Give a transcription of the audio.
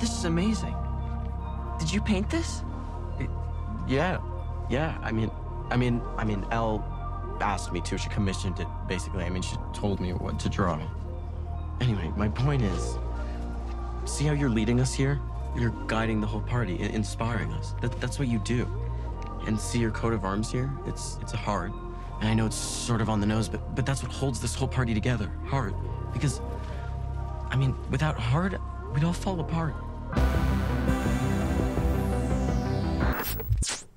This is amazing. Did you paint this? Yeah. I mean, Elle asked me to. She commissioned it, basically. I mean, she told me what to draw. Anyway, my point is, see how you're leading us here? You're guiding the whole party, inspiring us. That's what you do. And see your coat of arms here? It's a heart. And I know it's sort of on the nose, but that's what holds this whole party together. Heart. Because, I mean, without heart, we'd all fall apart.